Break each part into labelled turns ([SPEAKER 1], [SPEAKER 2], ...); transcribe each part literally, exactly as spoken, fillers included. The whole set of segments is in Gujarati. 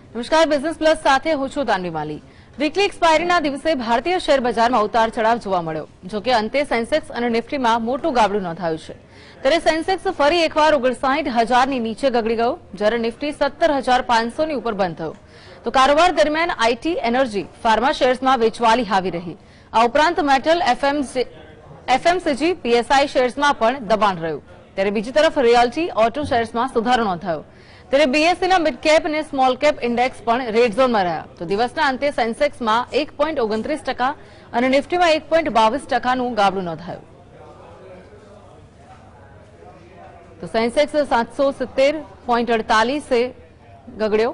[SPEAKER 1] નમસ્કાર, બિઝનેસ પ્લસ સાથે હું છું તાનવી માલી। વીકલી એક્સપાયરીના દિવસે ભારતીય શેર બજારમાં ઉતાર ચઢાવ જોવા મળ્યો। જો કે અંતે સેન્સેક્સ અને નિફ્ટીમાં મોટું ગાબડું નોંધાયું છે। ત્યારે સેન્સેક્સ ફરી એકવાર ઓગણસાઠ હજારની નીચે ગગડી ગયો, જ્યારે નિફ્ટી સત્તર હજાર પાંચસો ની ઉપર બંધ થયો। તો કારોબાર દરમિયાન આઈટી, એનર્જી, ફાર્મા શેર્સમાં વેચવાલી હાવી રહી। આ ઉપરાંત મેટલ, એફએમસીજી, પીએસઆઈ શેર્સમાં પણ દબાણ રહ્યું। ત્યારે બીજી તરફ રિયલ્ટી, ઓટો શેર્સમાં સુધારો નોંધાયો। ત્યારે બીએસસીના મિડ કેપ અને સ્મોલ કેપ ઇન્ડેક્સ પણ રેડ ઝોનમાં રહ્યા। તો દિવસના અંતે સેન્સેક્સમાં એક પોઈન્ટ ઓગણત્રીસ ટકા અને નિફ્ટીમાં એક પોઈન્ટ બાવીસ ટકાનું ગાબડું નોંધાયું। તો સેન્સેક્સ સાતસો સિત્તેર પોઈન્ટ અડતાલીસે ગગડ્યો,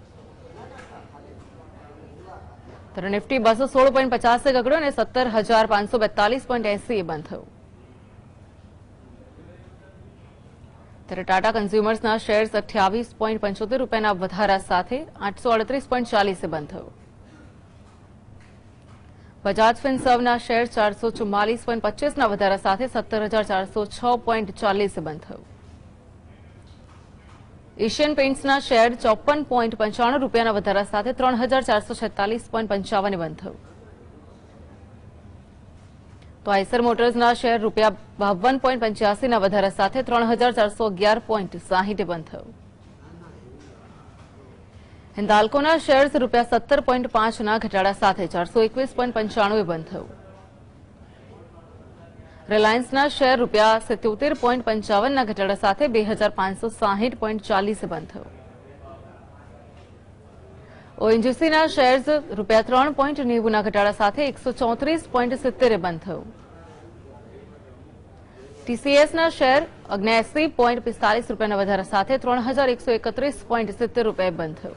[SPEAKER 1] ત્યારે નિફ્ટી બસો સોળ પોઈન્ટ પચાસે ગગડ્યો અને સત્તર હજાર પાંચસો બેતાલીસ પોઈન્ટ એસી એ બંધ થયું। ત્યારે ટાટા કન્ઝ્યુમર્સના શેર્સ અઠ્યાવીસ પોઈન્ટ પંચોતેર રૂપિયાના વધારા સાથે આઠસો અડત્રીસ પોઈન્ટ ચાલીસે બંધ થયો। બજાજ ફિનસર્વના શેર ચારસો ચુમ્માલીસ પોઈન્ટ પચીસના વધારા સાથે સત્તર હજાર ચારસો છ પોઈન્ટ ચાલીસે બંધ થયો। એશિયન પેઇન્ટ્સના શેર ચોપન પોઈન્ટ પંચાણું રૂપિયાના વધારા સાથે ત્રણ હજાર ચારસો છેતાલીસ પોઈન્ટ પંચાવને બંધ થયું। તો આઈસર મોટર્સના શેર રૂપિયા બાવન પોઈન્ટ પંચ્યાસીના વધારા સાથે ત્રણ હજાર ચારસો અગિયાર પોઈન્ટ સાહીઠે બંધ થયું। હિન્દાલ્કોના શેર્સ રૂપિયા સત્તર પોઈન્ટ પાંચના ઘટાડા સાથે ચારસો એકવીસ પોઈન્ટ પંચાણું બંધ થયું। રિલાયન્સના શેર રૂપિયા સિત્યોતેર પોઈન્ટ પંચાવનના ઘટાડા સાથે બે હજાર પાંચસો સાહીઠ પોઈન્ટ ચાલીસે બંધ થયું। ઓએનજીસીના શેર્સ રૂપિયા ત્રણ પોઈન્ટ નેવુંના ઘટાડા સાથે એકસો ચોત્રીસ પોઈન્ટ સિત્તેરે બંધ થયું। ટીસીએસના શેર ઓગણએસી પોઈન્ટ પિસ્તાલીસ રૂપિયાના વધારા સાથે ત્રણ હજાર એકસો એકત્રીસ પોઈન્ટ સિત્તેર રૂપિયા બંધ થયું।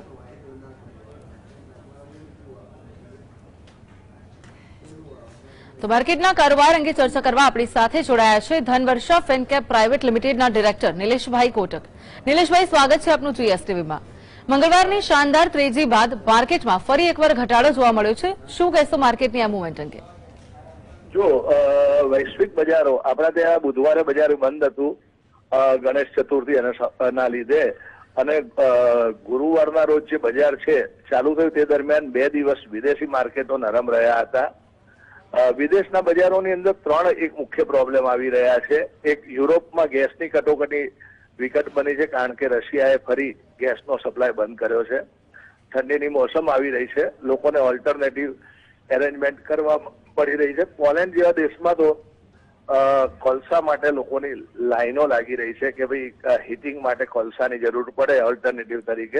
[SPEAKER 1] તો માર્કેટના કારોબાર અંગે ચર્ચા કરવા આપણી સાથે જોડાયા છે ધનવર્ષા ફિનકેપ પ્રાઇવેટ લિમિટેડના ડિરેક્ટર નિલેશભાઈ કોટક। નિલેશભાઈ, સ્વાગત છે આપનું જીએસટીવીમાં। મંગળવારની શાનદાર તેજી બાદ માર્કેટમાં ફરી એકવાર ઘટાડો જોવા મળ્યો છે। શું કહેશો માર્કેટની આ મૂવમેન્ટ અંગે?
[SPEAKER 2] જો વૈશ્વિક બજારો, આપણા ત્યાં બુધવારે બજાર બંધ હતું ગણેશ ચતુર્થી ના લીધે, અને ગુરુવારના રોજ જે બજાર છે ચાલુ થયું તે દરમિયાન બે દિવસ વિદેશી માર્કેટો નરમ રહ્યા હતા। વિદેશના બજારોની અંદર ત્રણ એક મુખ્ય પ્રોબ્લેમ આવી રહ્યા છે। એક, યુરોપમાં ગેસની કટોકટી વિકટ બની છે, કારણ કે રશિયાએ ફરી ગેસનો સપ્લાય બંધ કર્યો છે। ઠંડીની મોસમ આવી રહી છે, લોકોને ઓલ્ટરનેટિવ એરેન્જમેન્ટ કરવા પડી રહી છે। પોલેન્ડ જેવા દેશમાં તો કોલસા માટે લોકોની લાઈનો લાગી રહી છે કે ભાઈ હીટિંગ માટે કોલસાની જરૂર પડે ઓલ્ટરનેટિવ તરીકે।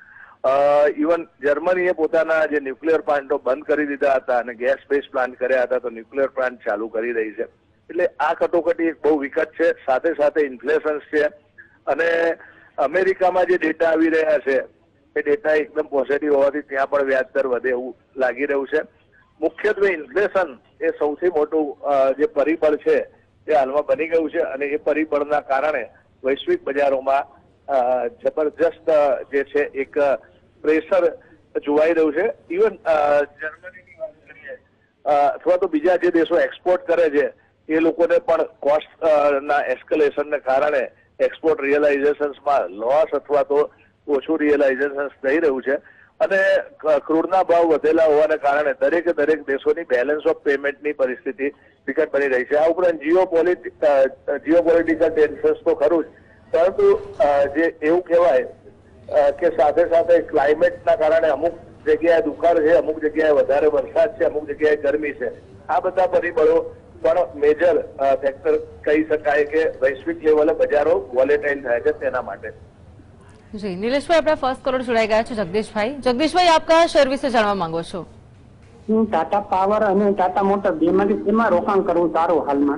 [SPEAKER 2] ઇવન જર્મનીએ પોતાના જે ન્યુક્લિયર પ્લાન્ટો બંધ કરી દીધા હતા અને ગેસ બેઝ પ્લાન્ટ કર્યા હતા, તો ન્યુક્લિયર પ્લાન્ટ ચાલુ કરી રહી છે। એટલે આ કટોકટી એક બહુ વિકટ છે। સાથે સાથે ઇન્ફ્લેશન છે, અને અમેરિકામાં જે ડેટા આવી રહ્યા છે એ ડેટા એકદમ પોઝિટિવ હોવાથી ત્યાં પણ વ્યાજદર વધે એવું લાગી રહ્યું છે। મુખ્યત્વે ઇન્ફ્લેશન એ સૌથી મોટું જે પરિબળ છે તે હાલમાં બની ગયું છે, અને એ પરિબળના કારણે વૈશ્વિક બજારોમાં જબરજસ્ત જે છે એક પ્રેશર જોવાઈ રહ્યું છે। ઇવન જર્મનીની વાત કરીએ અથવા તો બીજા જે દેશો એક્સપોર્ટ કરે છે એ લોકોને પણ કોસ્ટ ના એસ્કેલેશનને કારણે એક્સપોર્ટ રિયલાઇઝેશન્સમાં લોસ અથવા તો ઓછું રિયલાઇઝેશન થઈ રહ્યું છે, અને ક્રૂડના ભાવ વધેલા હોવાને કારણે દરેકે દરેક દેશોની બેલેન્સ ઓફ પેમેન્ટની પરિસ્થિતિ વિકટ બની રહી છે। આ ઉપરાંત જીઓ જીઓ પોલિટિકલ ટેન્શન્સ તો ખરું જ, પરંતુ જે એવું કહેવાય કે સાથે સાથે ક્લાઇમેટના કારણે અમુક જગ્યાએ દુકાળ છે, અમુક જગ્યાએ વધારે વરસાદ છે, અમુક જગ્યાએ ગરમી છે। આ બધા પરિબળો પણ મેજર ફેક્ટર કહી શકાય કે વૈશ્વિક લેવલે બજારો વોલેટાઇલ થાય છે તેના માટે।
[SPEAKER 1] જી નિલેશભાઈ, આપણા ફર્સ્ટ કોલર જોડાઈ ગયા છે જગદીશભાઈ। જગદીશભાઈ, આપ કયા શેર વિશે જાણવા માંગો છો?
[SPEAKER 3] હું ટાટા પાવર અને ટાટા મોટર બેમાંથી શેમાં રોકાણ કરવું સારું હાલમાં?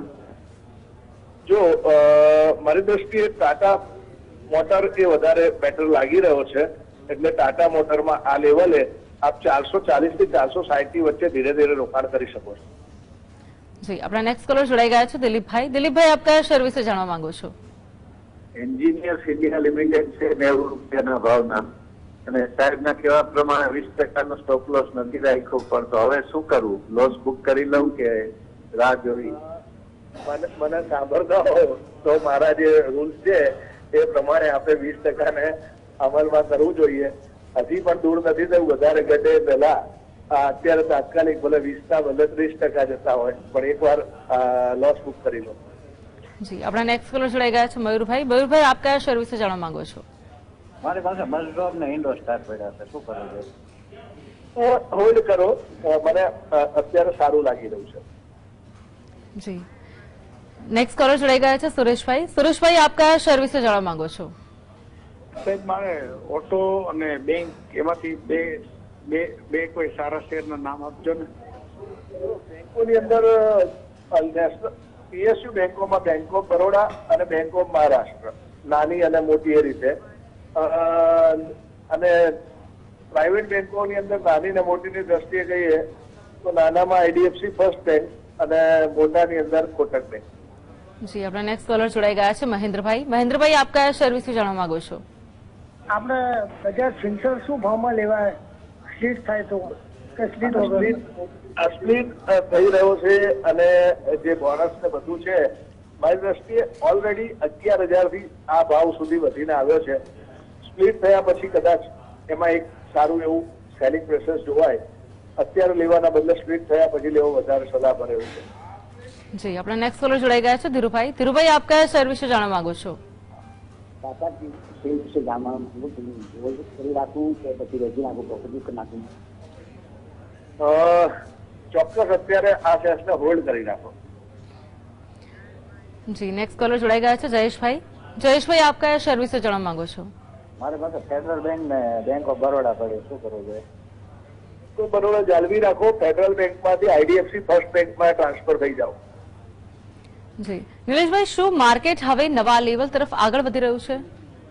[SPEAKER 2] જો મારી દ્રષ્ટિએ ટાટા મોટર એ વધારે બેટર લાગી રહ્યો છે, એટલે ટાટા મોટરમાં આ લેવલે આપ ચારસો ચાલીસ થી ચારસો સાહીઠ ની વચ્ચે ધીરે ધીરે રોકાણ કરી શકો છો।
[SPEAKER 1] જી, આપણા નેક્સ્ટ કોલર જોડાઈ ગયા છે દિલીપભાઈ। દિલીપભાઈ, આપ કયા શેર વિશે જાણવા માંગો છો?
[SPEAKER 4] એન્જિનિયર્સ ઇન્ડિયા લિમિટેડ છે નેવું રૂપિયાના ભાવના, અને સાહેબના કહેવા પ્રમાણે વીસ ટકાનો સ્ટોપ લોસ નથી રાખ્યો, પણ તો હવે શું કરવું? લોસ બુક કરી લઉં કે રાહ જોવી?
[SPEAKER 2] મને સાંભળતા હો તો મારા જે રૂલ્સ છે એ પ્રમાણે આપણે વીસ ટકાને અમલમાં કરવું જોઈએ, હજી પણ દૂર નથી થયું. વધારે ઘટે પહેલા અત્યારે તાત્કાલિક ભલે વીસ ના બદલે ત્રીસ ટકા જતા હોય, પણ એકવાર લોસ બુક કરી લો.
[SPEAKER 1] જી આપણા નેક્સ્ટ કોલર જોડાઈ ગયા છે મયુરભાઈ. મયુરભાઈ આપ કયા શેર વિશે જાણવા માંગો છો?
[SPEAKER 5] મારી પાસે મઝડોગ ને ઇન્ડો સ્ટાર પડ્યા છે, શું કરવું જોઈએ?
[SPEAKER 2] હોલ્ડ કરો, મને અત્યારે સારું લાગી રહ્યું છે.
[SPEAKER 1] જી નેક્સ્ટ કોલર જોડાઈ ગયા છે સુરેશભાઈ. સુરેશભાઈ આપ કયા શેર વિશે જાણવા માંગો છો?
[SPEAKER 6] સાહેબ મારે ઓટો અને બેંક એમાંથી બે બે બે કોઈ સારા શેરના નામ આપજો ને.
[SPEAKER 2] બેંકોની અંદર નેશનલ પીએસયુ બેંકોમાં બેંક ઓફ બરોડા અને બેંક ઓફ મહારાષ્ટ્ર, નાની અને મોટી એ રીતે. અને પ્રાઇવેટ બેંકોની અંદર નાની ને મોટીની દ્રષ્ટિએ કહીએ તો નાનામાં આઈડીએફસી ફર્સ્ટ બેંક અને મોટાની અંદર કોટક બેંક.
[SPEAKER 1] જી આપણા નેક્સ્ટ કોલર જોડાઈ ગયા છે મહેન્દ્રભાઈ. મહેન્દ્રભાઈ આપ કયા શેર વિશે જાણવા માંગો છો?
[SPEAKER 7] આપણે બજાજ ફિન્સર શું ભાવમાં લેવાય? સ્પ્લિટ થાય તો કે સ્પ્લિટ વગર?
[SPEAKER 2] સ્પ્લિટ થઈ રહ્યો છે અને જે બોનસ ને બધું છે મારી દ્રષ્ટિએ ઓલરેડી અગિયાર હજાર થી આ ભાવ સુધી વધીને આવ્યો છે. સ્પ્લિટ થયા પછી કદાચ એમાં એક સારું એવું સેલિંગ પ્રેશર જોવાય. અત્યારે લેવાના બદલે સ્પ્લિટ થયા પછી લેવો વધારે સલાહ પડે એવું છે.
[SPEAKER 1] જી આપણા નેક્સ્ટ કોલર જોડાઈ ગયા છે ધીરુભાઈ. ધીરુભાઈ આપ કયા શેર વિશે જાણવા માંગો છો?
[SPEAKER 3] ટાટા સ્ટીલ વિશે જાણવા માંગુ છું. હોલ્ડ કરી રાખું કે પછી વેચી નાખું, પ્રોફિટ કરી નાખું?
[SPEAKER 2] ચોક્કસ અત્યારે આ શેર્સને હોલ્ડ કરી રાખો.
[SPEAKER 1] જી નેક્સ્ટ કોલર જોડાઈ ગયા છે જયેશભાઈ. જયેશભાઈ આપ કયા શેર વિશે જાણવા માંગો છો?
[SPEAKER 5] મારી પાસે ફેડરલ બેંક ને બેંક ઓફ બરોડા પડે, શું કરવું જોઈએ?
[SPEAKER 2] તો બરોડા જાળવી રાખો. ફેડરલ બેંકમાંથી આઈડીએફસી ફર્સ્ટ બેંકમાં ટ્રાન્સફર થઈ જાઓ.
[SPEAKER 1] જી નિલેશભાઈ શું માર્કેટ હવે નવા લેવલ તરફ આગળ વધી રહ્યું છે?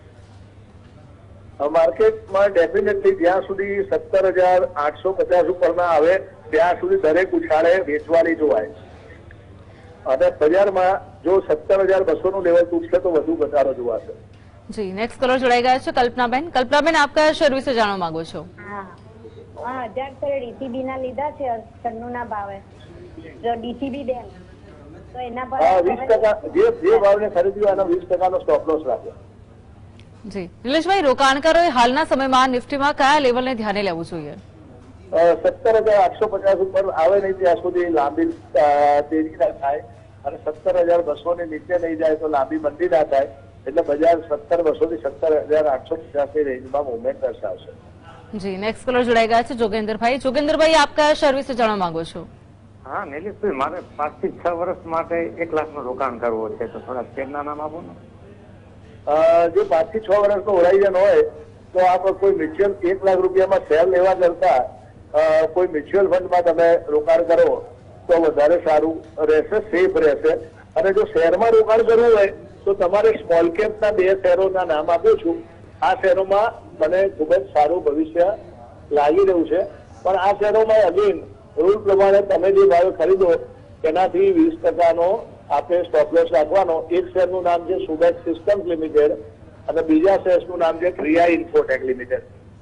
[SPEAKER 2] માર્કેટમાં ડેફિનેટલી જ્યાં સુધી સત્તર હજાર આઠસો પચાસ ઉપર ના આવે ત્યાં સુધી દરેક ઉછાળે વેચવાની જોવાય. અને બજારમાં જો સત્તર હજાર બસો નું લેવલ તૂટશે તો વધુ ઘટાડો જોવાશે.
[SPEAKER 1] જી નેક્સ્ટ કોલર જોડાઈ ગયા છે કલ્પનાબેન. કલ્પનાબેન આપ કયા શેર વિશે જાણવા માંગો છો?
[SPEAKER 8] હા હજાર સર ડીસીબી ના લીધા છે છન્નું ના ભાવે. જો ડીસીબી બેંક તો એના પર
[SPEAKER 2] વીસ ટકા જે જે ભાવને ખરીદ્યો એનો વીસ ટકાનો સ્ટોપ લોસ રાખ્યો.
[SPEAKER 1] જી નિલેશભાઈ રોકાણકારોએ હાલના સમયમાં નિફ્ટીમાં કયા લેવલને ધ્યાને લેવું જોઈએ?
[SPEAKER 2] સત્તર હજાર આઠસો પચાસ ઉપર આવે નહીં ત્યાં સુધી લાંબી તેજી ના થાય અને સત્તર હજાર બસો ની નીચે નહીં જાય તો લાંબી મંદી ના થાય. એટલે બજાર સત્તર બસો થી સત્તર હજાર આઠસો પચાસ ની રેન્જમાં મુવમેન્ટ દર્શાવશે.
[SPEAKER 1] જી નેક્સ્ટ કોલર જોડાઈ ગયા છે જોગેન્દ્રભાઈ. જોગેન્દ્રભાઈ આપ કયા શેર વિશે જાણવા માંગો છો?
[SPEAKER 6] હા નિલેશભાઈ મારે પાંચ થી છ વર્ષ માટે એક લાખ નું રોકાણ કરવું છે, તો થોડા શેરના નામ આપો ને.
[SPEAKER 2] જો પાંચ થી છ વર્ષનો હોરાઇઝન હોય તો આપ કોઈ મ્યુચ્યુઅલ એક લાખ રૂપિયામાં શેર લેવા કરતા કોઈ મ્યુચ્યુઅલ ફંડમાં તમે રોકાણ કરો તો વધારે સારું રહેશે, સેફ રહેશે. અને જો શેરમાં રોકાણ કરવું હોય તો તમારે સ્મોલ કેપના બે શેરોના નામ આપું છું. આ શેરોમાં મને ખૂબ જ સારું ભવિષ્ય લાગી રહ્યું છે. પણ આ શેરોમાં અગેન રૂલ પ્રમાણે તમે જે ભાવે ખરીદો તેનાથી વીસ ટકાનો આપણે સ્ટોપ લોસ રાખવાનો. એક શેરનું નામ છે સુબેક સિસ્ટમ્સ લિમિટેડ અને બીજા શેરનું નામ છે ક્રિયા ઇન્ફોટેક લિમિટેડ.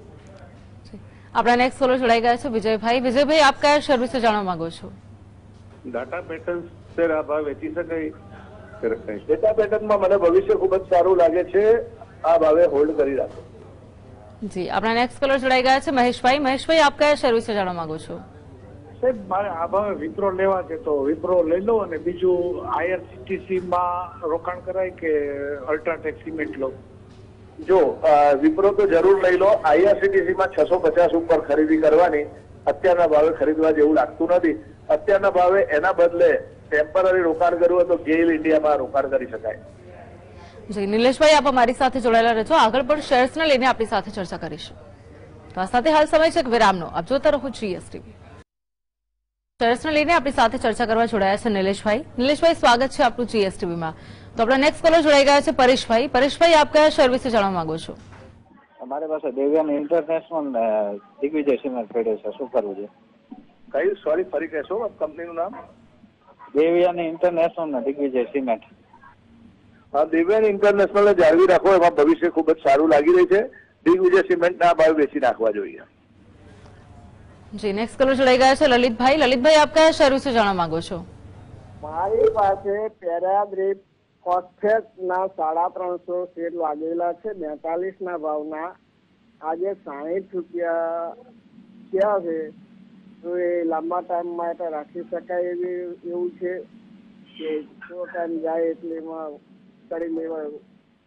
[SPEAKER 1] આપણા નેક્સ્ટ કોલર જોડાઈ ગયા છે વિજયભાઈ. વિજયભાઈ આપ કયા શેર વિશે જાણવા માંગો છો?
[SPEAKER 6] ડાટા પેટર્ન શેર આ ભાવ વેચી શકાય?
[SPEAKER 2] ડેટા પેટર્નમાં મને ભવિષ્ય ખૂબ જ સારું લાગે છે. આ ભાવે હોલ્ડ કરી રાખો.
[SPEAKER 1] જી આપણા નેક્સ્ટ કોલર જોડાઈ ગયા છે મહેશભાઈ. મહેશભાઈ આપ કયા શેર વિશે જાણવા માંગો છો?
[SPEAKER 6] સાહેબ મારે આ ભાવે વિપ્રો લેવા છે તો વિપ્રો લઈ લો, અને બીજું આઈઆરસીટીસી માં રોકાણ કરાય કે અલ્ટ્રાટેક સિમેન્ટ લો?
[SPEAKER 2] જો વિપ્રો તો જરૂર લઈ લો. આઈઆરસીટીસી માં છસો પચાસ ઉપર ખરીદી કરવાની. અત્યારના ભાવે ખરીદવા જેવું લાગતું નથી. અત્યારના ભાવે એના બદલે ટેમ્પરરી રોકાણ કરવું હોય તો ગેઇલ ઇન્ડિયામાં રોકાણ કરી શકાય.
[SPEAKER 1] જી નિલેશભાઈ આપ અમારી સાથે જોડાયેલા રહેજો. આગળ પણ શેર્સને લઈને આપણી સાથે ચર્ચા કરીશું. તો આ સાથે હાલ સમય છે એક વિરામનો. આપ જોતા રહો જીએસટીવી. શેર્સને લઈને આપણી સાથે ચર્ચા કરવા જોડાયા છે નિલેશભાઈ. નિલેશભાઈ સ્વાગત છે આપનું જીએસટીવીમાં. તો આપણા નેક્સ્ટ કોલર જોડાઈ ગયા છે પરેશભાઈ. પરેશભાઈ આપ કયા શેર વિશે જાણવા માંગો છો?
[SPEAKER 5] અમારી પાસે દેવ્યાન ઇન્ટરનેશનલ દિગ્વિજય સિમેન્ટ પડ્યો છે, શું કરવું જોઈએ?
[SPEAKER 2] કઈ સોરી ફરી કહેશો કંપનીનું નામ?
[SPEAKER 5] દેવ્યાન ઇન્ટરનેશનલ ને દિગ્વિજય સિમેન્ટ.
[SPEAKER 2] હા દિવ્યાન ઇન્ટરનેશનલ જાળવી રાખો. એમાં ભવિષ્ય ખૂબ જ સારું લાગી રહ્યું છે. દિગ્વિજય સિમેન્ટના ભાવ વેચી નાખવા જોઈએ.
[SPEAKER 1] જી નેક્સ્ટ કોલર જોડાઈ ગયા છે લલિતભાઈ. લલિતભાઈ આપ કયા શેર વિશે જાણવા માંગો છો?
[SPEAKER 7] મારી પાસે પેરાબ્રિપ ફોસ્ફેટ ના સાડા ત્રણસો શેર લાગેલા છે બેતાલીસ ના ભાવના. આજે સાહીઠ રૂપિયા થયા છે તો એ લાંબા ટાઈમ માટે રાખી શકાય એવી એવું છે કે થોડો ટાઈમ જાય એટલે એમાં કરી લેવાય?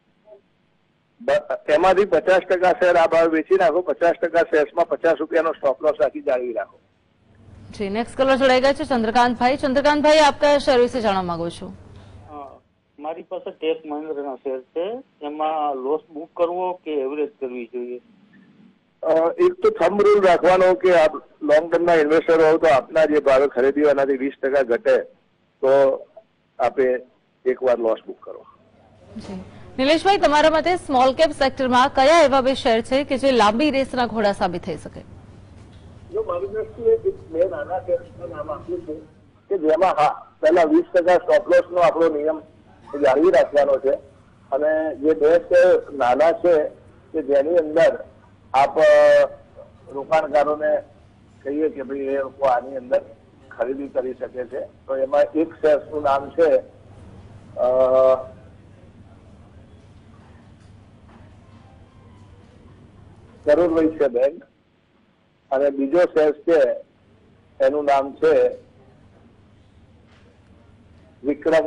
[SPEAKER 2] એમાંથી પચાસ ટકા શેર આ ભાવે વેચી નાખો, પચાસ ટકા શેર્સમાં પચાસ રૂપિયાનો સ્ટોપ લોસ રાખી જાળવી રાખો.
[SPEAKER 1] જી, નેક્સ્ટ કલર જોડાઈ ગયા છે ચંદ્રકાંતભાઈ. ચંદ્રકાંતભાઈ, આપ કયા શેર વિશે જાણવા માંગો છો?
[SPEAKER 9] મારી પાસે ટેક મહિન્દ્રાનો શેર છે, એમાં લોસ બુક કરવો કે એવરેજ કરવી જોઈએ?
[SPEAKER 2] એક તો થંબ રૂલ રાખવાનો કે આપ લોંગ ટર્મના ઇન્વેસ્ટર હોવ તો આપના જે ભાવે ખરીદી હોય એનાથી વીસ ટકા ઘટે તો આપે એક વાર લોસ બુક કરો.
[SPEAKER 1] જી, નિલેશભાઈ, તમારા મતે સ્મોલ કેપ સેક્ટરમાં કયા એવા બે શેર છે કે જે લાંબી રેસના ઘોડા સાબિત થઈ શકે?
[SPEAKER 2] જો મારી દ્રષ્ટિએ બે નાના શેર્સનું નામ આપ્યું છે કે જેમાં હા પહેલા વીસ ટકા સ્ટોપ લોસ નો આપણો નિયમ જાળવી રાખવાનો છે, અને જે બે શેર નાના છે કે જેની અંદર આપ રોકાણકારોને કહીએ કે ભાઈ એ લોકો આની અંદર ખરીદી કરી શકે છે. તો એમાં એક શેર્સનું નામ છે કરોડ વૈશ્ય બેંક, અને બીજો શેર છે એનું નામ છે વિક્રમ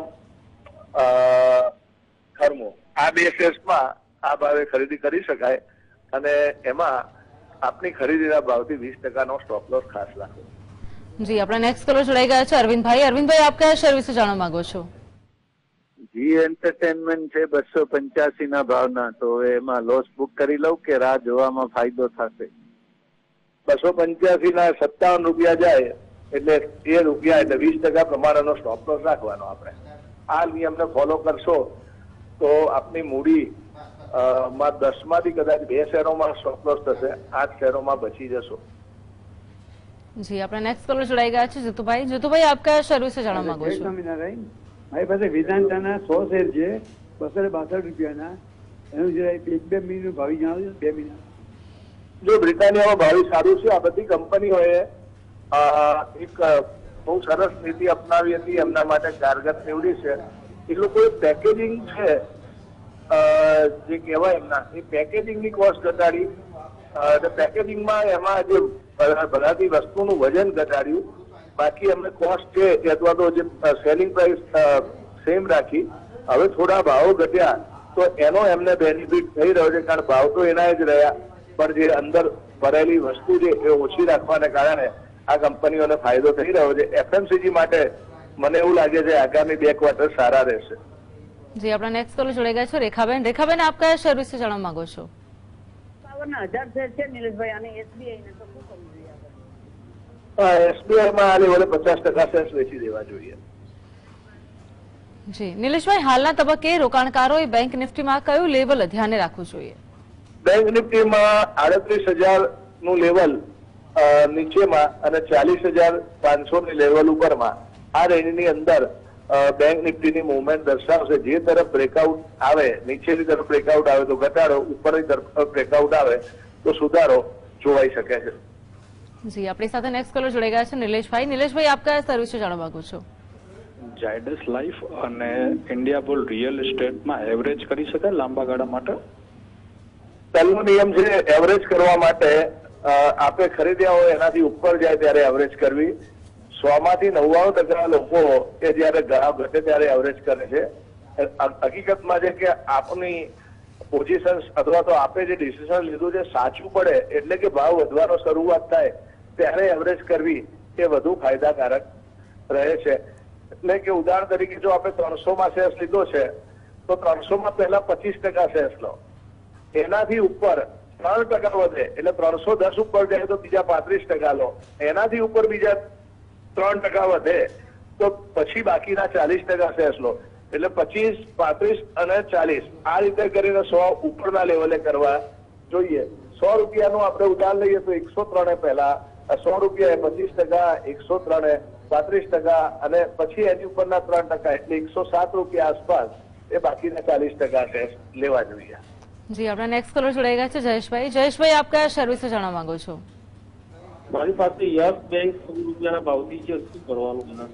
[SPEAKER 2] થર્મો. આ બે શેર્સમાં આ ભાવે ખરીદી કરી શકાય, અને એમાં આપની ખરીદીના ભાવથી વીસ ટકાનો સ્ટોપ લોસ ખાસ રાખો.
[SPEAKER 1] જી, આપણા નેક્સ્ટ કલર જોડાઈ ગયા છે અરવિંદભાઈ. અરવિંદભાઈ, આપ કયા શેર વિશે જાણવા માંગો છો?
[SPEAKER 4] જી એન્ટરટેનમેન્ટ છે બસો પંચ્યાસી ના ભાવના, તો એમાં લોસ બુક કરી લઉં કે રાહ જોવામાં ફાયદો થશે?
[SPEAKER 2] બસો પંચ્યાસી ના સત્તાવન રૂપિયા જાય એટલે એ રૂપિયા એટલે વીસ ટકા પ્રમાણેનો સ્ટોપ લોસ રાખવાનો. આપણે આ નિયમને ફોલો કરશો તો આપની મૂડી માં દસ માંથી કદાચ બે શેરોમાં સ્ટોપ લોસ થશે, આઠ શેરોમાં બચી જશો.
[SPEAKER 1] જી, આપણે નેક્સ્ટ કલર જોડાઈ ગયા છે જીતુભાઈ. જીતુભાઈ, આપ કયા શેર વિશે જાણવા માંગો છો?
[SPEAKER 10] સ્વામિનારાયણ, મારી પાસે વેદાંતાના સો શેર છે બસો બાસઠ રૂપિયાના, એનું જરા એક બે મિનિટનું ભાવી જણાવજો. બે મિનિટ.
[SPEAKER 2] જો બ્રિટાનિયામાં ભાવી સારું છે. આ બધી કંપનીઓએ એક બહુ સરસ નીતિ અપનાવી હતી, એમના માટે કારગર નીવડી છે. એ લોકોએ પેકેજિંગ છે જે કહેવાય એમના એ પેકેજિંગની કોસ્ટ ઘટાડી, પેકેજિંગમાં એમાં જે ભરાતી વસ્તુનું વજન ઘટાડ્યું, બાકી એમને કોસ્ટ છે અથવા તો જે સેલિંગ પ્રાઇસ સેમ રાખી. હવે થોડા ભાવો ઘટ્યા તો એનો એમને બેનિફિટ થઈ રહ્યો છે, કારણ ભાવ તો એના જ રહ્યા, પણ જે અંદર ભરેલી વસ્તુ છે એ ઓછી રાખવાને કારણે આ કંપનીઓને ફાયદો થઈ રહ્યો છે. એફએમસીજી માટે મને એવું લાગે છે આગામી બે ક્વાર્ટર સારા રહેશે.
[SPEAKER 1] જી, આપણા નેક્સ્ટ કોલર જોડાઈ ગયા છે રેખાબેન. રેખાબેન, આપ કયા શેર વિશે જાણવા માંગો છો?
[SPEAKER 11] હજાર શેર છે નિલેશભાઈ, અને એસબીઆઈ ને તો શું કરવું જોઈએ?
[SPEAKER 2] એસબીઆઈ માં આ લેવલે પચાસ ટકા શેર્સ વેચી દેવા જોઈએ.
[SPEAKER 1] જી, નિલેશભાઈ, હાલના તબક્કે રોકાણકારોએ બેંક નિફ્ટીમાં કયું લેવલ ધ્યાને રાખવું જોઈએ?
[SPEAKER 2] બેંક નિફ્ટીમાં આડત્રીસ હજાર નું લેવલ નીચેમાં અને ચાલીસ હજાર પાંચસો ની લેવલ ઉપરમાં, આ રેન્જની અંદર બેંક નિફ્ટીની મુવમેન્ટ દર્શાવશે. જે તરફ બ્રેકઆઉટ આવે, નીચેની તરફ બ્રેકઆઉટ આવે તો ઘટાડો, ઉપરની તરફ બ્રેકઆઉટ આવે તો સુધારો જોવાઈ શકે છે.
[SPEAKER 1] જી, આપણી સાથે નેક્સ્ટ કોલર જોડાઈ ગયા છે નિલેશભાઈ. નિલેશભાઈ, આપ કયા શેર વિશે જાણવા માંગો છો?
[SPEAKER 12] ઝાયડસ લાઈફ અને ઇન્ડિયા બુલ રિયલ એસ્ટેટમાં એવરેજ કરી શકાય લાંબા ગાળા માટે?
[SPEAKER 2] પહેલો નિયમ છે એવરેજ કરવા માટે આપે ખરીદ્યા હોય એનાથી ઉપર જાય ત્યારે એવરેજ કરવી. સો માંથી નવ્વાણું ટકા લોકો કે જયારે ઘણા ઘટે ત્યારે એવરેજ કરે છે. હકીકતમાં છે કે આપની પોઝિશન અથવા તો આપે જે ડિસિઝન લીધું છે સાચું પડે એટલે કે ભાવ વધવાનો શરૂઆત થાય ત્યારે એવરેજ કરવી એ વધુ ફાયદાકારક રહે છે. એટલે કે ઉદાહરણ તરીકે જો આપણે ત્રણસો માં શેર્સ લીધો છે તો ત્રણસો માં પહેલા પચીસ ટકા શેર્સ લો, એનાથી ઉપર ત્રણ ટકા વધે એટલે ત્રણસો દસ ઉપર જાય તો બીજા પાંત્રીસ ટકા લો, એનાથી ઉપર બીજા ત્રણ ટકા વધે તો પછી બાકીના ચાલીસ ટકા શેર્સ લો. એટલે પચીસ, પાંત્રીસ અને ચાલીસ આ રીતે કરીને સો ઉપરના લેવલે કરવા જોઈએ. સો રૂપિયાનું આપણે ઉદાહરણ લઈએ તો એકસો ત્રણે પહેલા, સો રૂપિયા પચીસ ટકા, એકસો ત્રણે પાંત્રીસ ટકા અને પછી એની ઉપરના ત્રણ ટકા એટલે એકસો સાત રૂપિયા આસપાસ એ બાકીના ચાલીસ ટકા શેર્સ લેવા જોઈએ.
[SPEAKER 1] જી, આપણા નેક્સ્ટ કોલર જોડાઈ ગયા છે જયેશભાઈ. જયેશભાઈ, આપ કયા શેર વિશે જાણવા માંગો છો?
[SPEAKER 9] મારી પાસે યસ બેંક રૂપિયાના ભાવથી છે, શું કરવાનું?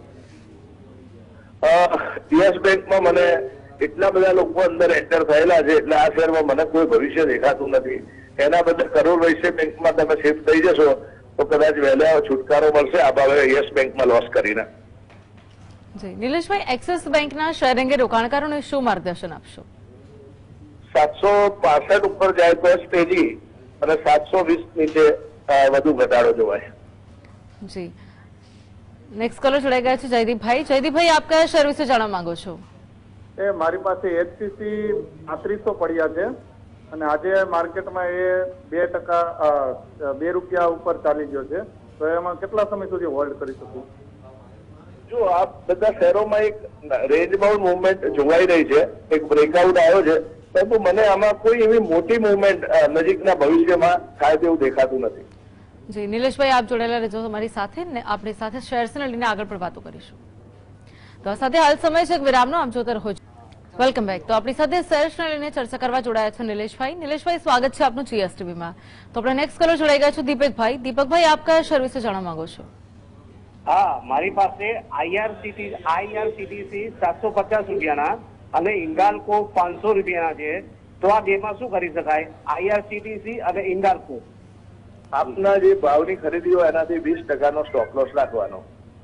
[SPEAKER 2] યસ બેંકમાં મને એટલા બધા લોકો અંદર એન્ટર થયેલા છે એટલે આ શેરમાં મને કોઈ ભવિષ્ય દેખાતું નથી. એના બદલે કરોડ વૈશ્ય બેંકમાં તમે શિફ્ટ થઈ જશો તો કદાચ વહેલા છુટકારો મળશે આ ભાવે યસ બેંકમાં લોસ કરીને.
[SPEAKER 1] જી નિલેશભાઈ, એક્સિસ બેંકના શેર અંગે રોકાણકારોને શું માર્ગદર્શન આપશો?
[SPEAKER 2] સાતસો પાસઠ ઉપર જાય તો તેજી અને સાતસો વીસ નીચે વધુ ઘટાડો જોવાય.
[SPEAKER 1] જી નેક્સ્ટ કોલર જોડાઈ ગયા છે જયદીપભાઈ. જયદીપભાઈ, આપ કયા શેર વિશે જાણવા માંગો છો?
[SPEAKER 13] એ મારી પાસે એચસીસી પાંત્રીસો પડ્યા છે અને આજે માર્કેટમાં એ બે ટકા બે રૂપિયા ઉપર ચાલી ગયો છે, તો એમાં કેટલા સમય સુધી હોલ્ડ કરી શકું?
[SPEAKER 2] જો આ બધા શેરોમાં એક રેન્જ બાઉન્ડ મુવમેન્ટ જોવાઈ રહી છે, એક બ્રેકઆઉટ આવ્યો છે, પરંતુ મને આમાં કોઈ એવી મોટી મુવમેન્ટ નજીકના ભવિષ્યમાં થાય તેવું દેખાતું નથી.
[SPEAKER 1] જી નિલેશભાઈ, આપ જોડાયેલા રહેજો અમારી સાથે ને આપણી સાથે શેર્સને લઈને આગળ પણ વાતો કરીશું. તો આ સાથે હાલ સમય છે વિરામનો. આમ જોતા રહો. Welcome back. તો આપણી સાથે શેર્સને લઈને ચર્ચા કરવા જોડાયા છે નિલેશભાઈ. નિલેશભાઈ, સ્વાગત છે આપનું જીએસટીવીમાં. તો આપણે નેક્સ્ટ કોલર જોડાઈ ગયા છે દીપકભાઈ. દીપકભાઈ, આપ કયા શેર વિશે જાણવા માંગો છો?
[SPEAKER 14] હા, મારી પાસે આઈઆરસીટી આઈઆરસીટીસી સાતસો પચાસ રૂપિયાના અને ઇન્ડાલ્કો પાંચસો રૂપિયાના છે. તો આ બેમાં શું કરી શકાય? આઈઆરસીટીસી અને ઇન્ડાલ્કો.
[SPEAKER 2] આપના જે ભાવની ખરીદી હોય એનાથી વીસ ટકાનો સ્ટોપ લોસ રાખવાનો.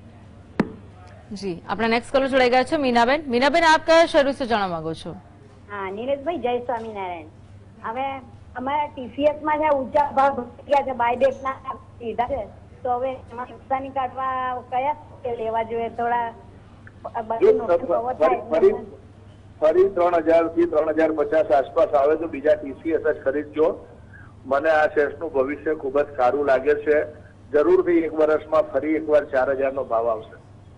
[SPEAKER 1] જી આપણા નેક્સ્ટ કોલર જોડાઈ ગયા છે મીનાબેન. મીનાબેન, આપ કયા શેર વિશે જાણવા માંગો છો?
[SPEAKER 8] હા નીરજભાઈ, જય સ્વામિનારાયણ. હવે અમારા ટીસીએસ માં છે ઊંચા ભાવ ગયા છે, બાયબેક ના લીધા છે, તો હવે એમાં નુકસાની કાઢવા કયા લેવા જોઈએ? થોડા
[SPEAKER 2] ફરી ત્રણ હજાર થી ત્રણ હજાર પચાસ આસપાસ આવે તો બીજા ટીસીએસ જ ખરીદજો. મને આ શેર્સનું ભવિષ્ય ખૂબ જ સારું લાગે છે. જરૂરથી એક વર્ષમાં ફરી એકવાર ચાર હજાર નો ભાવ આવશે.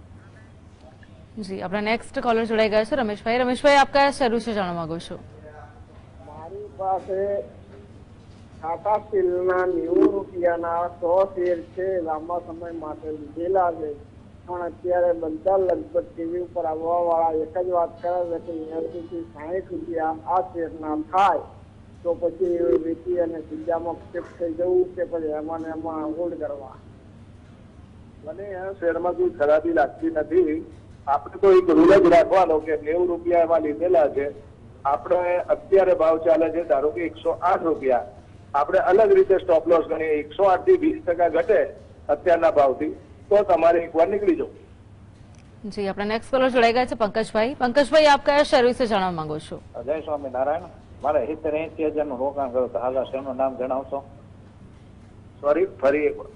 [SPEAKER 1] જી આપણા નેક્સ્ટ કોલર જોડાઈ ગયા છે રમેશભાઈ. રમેશભાઈ, આપ કયા શેર વિશે જાણવા માંગો છો?
[SPEAKER 7] મારી પાસે ટાટા સ્ટીલના નેવું રૂપિયાના સો શેર છે, લાંબા સમય માટે લીધેલા છે, પણ અત્યારે બધા લગભગ ટીવી ઉપર આવવા વાળા એક જ વાત કરે છે કે એસી થી સાહીઠ રૂપિયા આ શેરના થાય તો પછી વેચી અને બીજામાં શિફ્ટ થઈ જવું કે પછી એમાં ને એમાં હોલ્ડ કરવા.
[SPEAKER 2] મને આ શેરમાં કોઈ ખરાબી લાગતી નથી. આપણે તો એક રૂલ જ રાખવાનો કે નેવું રૂપિયા એમાં લીધેલા છે, આપણે અત્યારે ભાવ ચાલે છે ધારો કે એકસો આઠ રૂપિયા, આપણે અલગ રીતે સ્ટોપ લોસ ગણીએ એકસો આઠ થી વીસ ટકા ઘટે અત્યારના ભાવથી તો તમારે એકવાર નીકળી જાઓ.
[SPEAKER 1] જી આપણા નેક્સ્ટ કોલર જોડાઈ ગયા છે પંકજભાઈ. પંકજભાઈ, આપ કયા શેર વિશે જાણવા માંગો છો?
[SPEAKER 5] જય સ્વામિનારાયણ. મારે સિત્તેર એસી હજાર નું રોકાણ કર્યું તો હાલ શેરનું નામ જણાવશો?
[SPEAKER 2] સોરી, ફરી એકવાર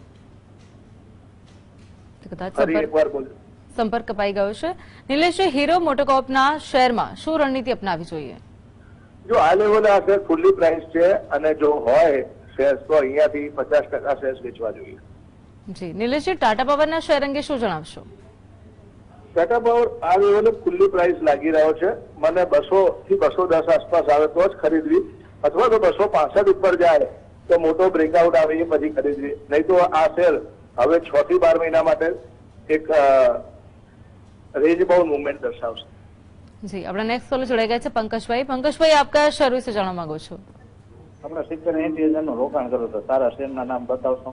[SPEAKER 1] કદાચ સંપર્ક કપાઈ ગયો છે. નિલેશભાઈ, હીરો મોટોકોર્પના શેરમાં શું રણનીતિ અપનાવવી જોઈએ?
[SPEAKER 2] જો આ લેવલે આ શેર ફુલ્લી પ્રાઇસ છે અને જો હોય શેર તો અહીંયાથી પચાસ ટકા શેર વેચવા જોઈએ.
[SPEAKER 1] જી નિલેશજી, ટાટા પાવરના શેર અંગે શું જણાવશો?
[SPEAKER 2] ટાટા પાવર આ લેવલે ફુલ્લી પ્રાઇસ લાગી રહ્યો છે. મને બસો થી બસો દસ આસપાસ આવે તો જ ખરીદવી, અથવા તો બસો પાસઠ ઉપર જાય તો મોટો બ્રેકઆઉટ આવે એ પછી ખરીદવી, નહીં તો આ શેર હવે છ થી બાર મહિના માટે એક રેન્જ બાઉન્ડ મુવમેન્ટ દર્શાવશે.
[SPEAKER 1] જી આપણા નેક્સ્ટ કોલર જોડાઈ ગયા છે પંકજભાઈ. પંકજભાઈ, આપ કયા શેર વિશે જાણવા માંગો છો?
[SPEAKER 5] આપણે સિત્તેર એસી હજાર નું રોકાણ કર્યું તો સારા શેરના નામ બતાવશો?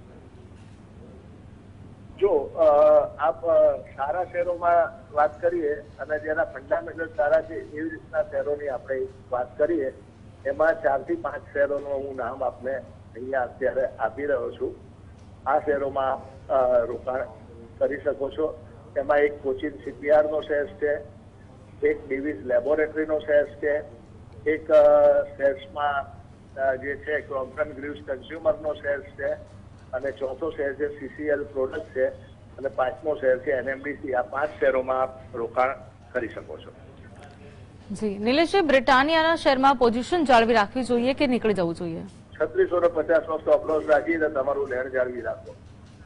[SPEAKER 2] જો આપ સારા શેરોમાં વાત કરીએ અને જેના ફંડામેન્ટલ સારા છે એવી રીતના શેરોની આપણે વાત કરીએ, એમાં ચાર થી પાંચ શેરોનું હું નામ આપને અહીંયા અત્યારે આપી રહ્યો છું. આ શેરોમાં રોકાણ કરી શકો છો. એમાં એક કોચિન શિપયાર્ડ નો શેર છે, એક ડીવીઝ લેબોરેટરીનો શેર છે, એક શેર્સમાં જે છે ક્રોમ્પટન ગ્રીવ્સ કન્ઝ્યુમરનો શેર છે, અને ચોથો શેર છે સીસીએલ પ્રોડક્ટ છે, અને પાંચમો શેર છે એનએમડીસી. આ પાંચ શેરોમાં આપ રોકાણ કરી શકો છો.
[SPEAKER 1] જી નિલેશભાઈ, બ્રિટાનિયાના શેરમાં પોઝિશન જાળવી રાખવી જોઈએ કે નીકળી જવું જોઈએ?
[SPEAKER 2] છત્રીસો ને પચાસ નો સ્ટોપ લોસ રાખીને તમારું લેણ જાળવી રાખો.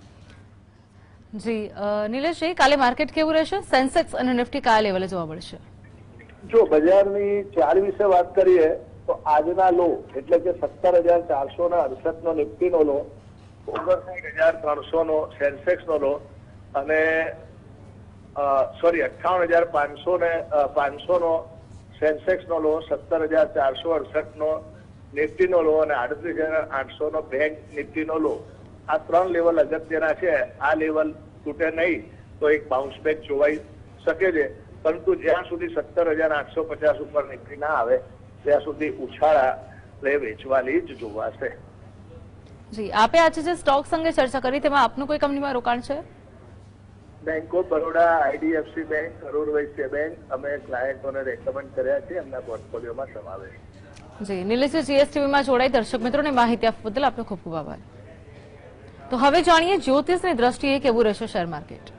[SPEAKER 1] જી નિલેશજી, કાલે માર્કેટ કેવું રહેશે? સેન્સેક્સ અને નિફ્ટી કયા લેવલે જોવા મળશે?
[SPEAKER 2] જો બજારની ચાલ વિશે વાત કરીએ તો આજના લો એટલે કે સત્તર હજાર ચારસો ના અડસઠ નો નિફ્ટી નો લો, ઓગણસાઠ હજાર ત્રણસો નો સેન્સેક્સ નો લો અને સોરી અઠ્ઠાવન હજાર પાંચસો ને પાંચસો નો સેન્સેક્સ નો લો, સત્તર હજાર ચારસો અડસઠ નો નિફ્ટી નો લો અને આડત્રીસ હજાર આઠસો નો બેંક નિફ્ટી નો લો. આ ત્રણ લેવલ અગત્યના છે. આ લેવલ તૂટે નહીં તો એક બાઉન્સ બેક જોવાઈ શકે છે, પરંતુ જ્યાં સુધી સત્તર હજાર આઠસો પચાસ ઉપર નિફ્ટી ના આવે ત્યાં સુધી ઉછાળા એટલે વેચવાની જ જોવાશે.
[SPEAKER 1] જી, આપે આજે જે સ્ટોક્સ અંગે ચર્ચા કરી તેમાં આપનું કોઈ કંપનીમાં રોકાણ છે?
[SPEAKER 2] Bank of Baroda, IDFC bank, Karur Vysya bank અમે ક્લાયન્ટોને રેકમેન્ડ કર્યા છે, એમના પોર્ટફોલિયોમાં સમાવેશ.
[SPEAKER 1] જી, નિલેશજી જીએસટીવીમાં જોડાઈ દર્શક મિત્રોને માહિતી આપવા બદલ આપનો ખૂબ ખૂબ આભાર. તો હવે જાણીએ જ્યોતિષની દ્રષ્ટિએ કેવું રહેશે શેર માર્કેટ.